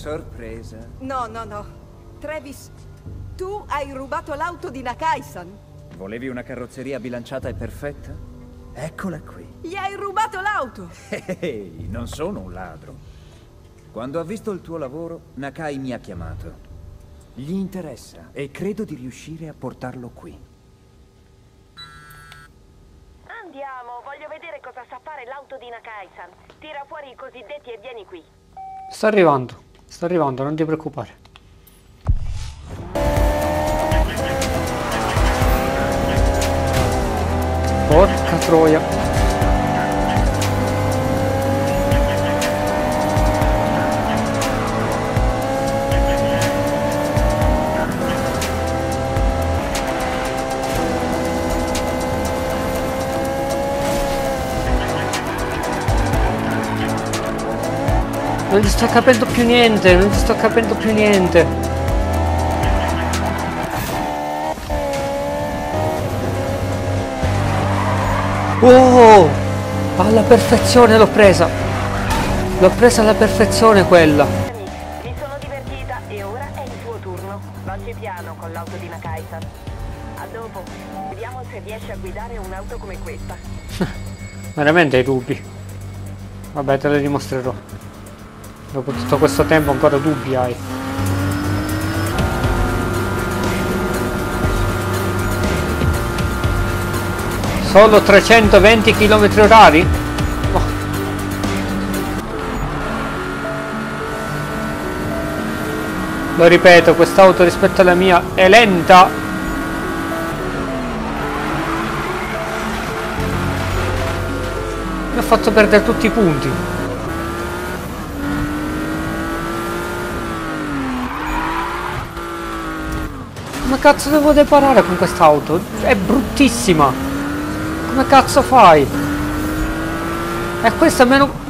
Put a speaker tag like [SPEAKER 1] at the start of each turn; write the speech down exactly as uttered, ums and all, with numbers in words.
[SPEAKER 1] Sorpresa.
[SPEAKER 2] No, no, no. Travis, tu hai rubato l'auto di Nakai-san.
[SPEAKER 1] Volevi una carrozzeria bilanciata e perfetta? Eccola qui.
[SPEAKER 2] Gli hai rubato l'auto!
[SPEAKER 1] Ehi, non sono un ladro. Quando ha visto il tuo lavoro, Nakai mi ha chiamato. Gli interessa e credo di riuscire a portarlo qui.
[SPEAKER 3] Andiamo, voglio vedere cosa sa fare l'auto di Nakai-san. Tira fuori i cosiddetti e vieni qui.
[SPEAKER 4] Sta arrivando, sta arrivando, non ti preoccupare. Porca troia. Non ci sto capendo più niente, non ci sto capendo più niente. Oh! Alla perfezione l'ho presa. L'ho presa alla perfezione quella.
[SPEAKER 3] Mi sono divertita e ora è il tuo turno. Vacci piano con l'auto di Nakai-san. A dopo. Vediamo se riesci a guidare un'auto come questa.
[SPEAKER 4] Veramente hai dubbi. Vabbè, te le dimostrerò. Dopo tutto questo tempo ancora dubbi hai. Solo trecentoventi chilometri orari? Oh. Lo ripeto, quest'auto rispetto alla mia è lenta. Mi ha fatto perdere tutti i punti. Come cazzo devo deparare con quest'auto? È bruttissima. Come cazzo fai? E questa meno...